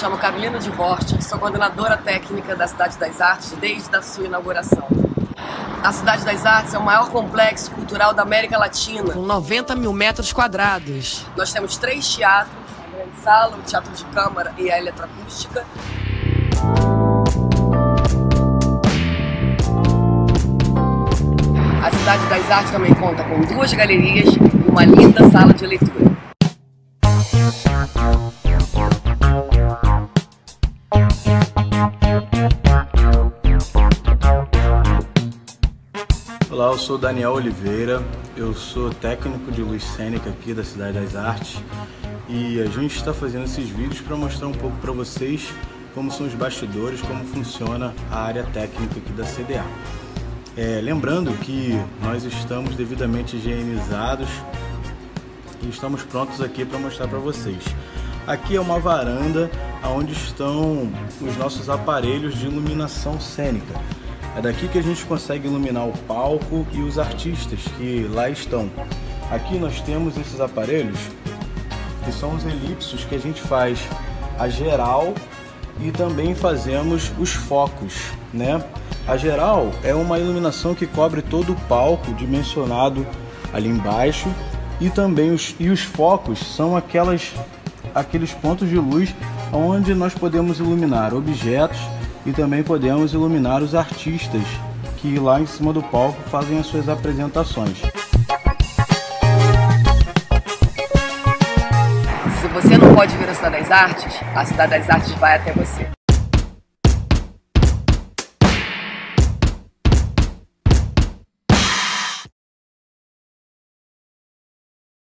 chamo Carolina de Hort, sou coordenadora técnica da Cidade das Artes desde a sua inauguração. A Cidade das Artes é o maior complexo cultural da América Latina. Com 90 mil metros quadrados. Nós temos 3 teatros, a Grande Sala, o Teatro de Câmara e a Eletroacústica. A Cidade das Artes também conta com 2 galerias e uma linda sala de leitura. Olá, eu sou Daniel Oliveira, eu sou técnico de luz cênica aqui da Cidade das Artes e a gente está fazendo esses vídeos para mostrar um pouco para vocês como são os bastidores, como funciona a área técnica aqui da CDA. Lembrando que nós estamos devidamente higienizados e estamos prontos aqui para mostrar para vocês. Aqui é uma varanda onde estão os nossos aparelhos de iluminação cênica. É daqui que a gente consegue iluminar o palco e os artistas que lá estão. Aqui nós temos esses aparelhos, que são os elipsos que a gente faz a geral e também fazemos os focos, né? A geral é uma iluminação que cobre todo o palco dimensionado ali embaixo e também os focos são aqueles pontos de luz onde nós podemos iluminar objetos e também podemos iluminar os artistas que lá em cima do palco fazem as suas apresentações. Se você não pode ver a Cidade das Artes vai até você.